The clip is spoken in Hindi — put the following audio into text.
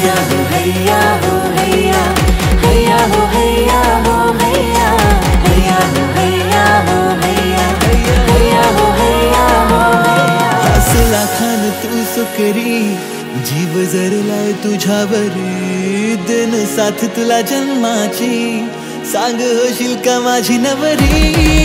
हैया हो हैया हो हैया, हैया हो हैया हो हैया, हैया हो हैया हो हैया, हैया हो हैया हो हैया. हसला खान तू सुकरी, जीव जरलाय तुझ्यावरी, दिन साथ तुला जन्माची, सांग होशील का माझी नवरी.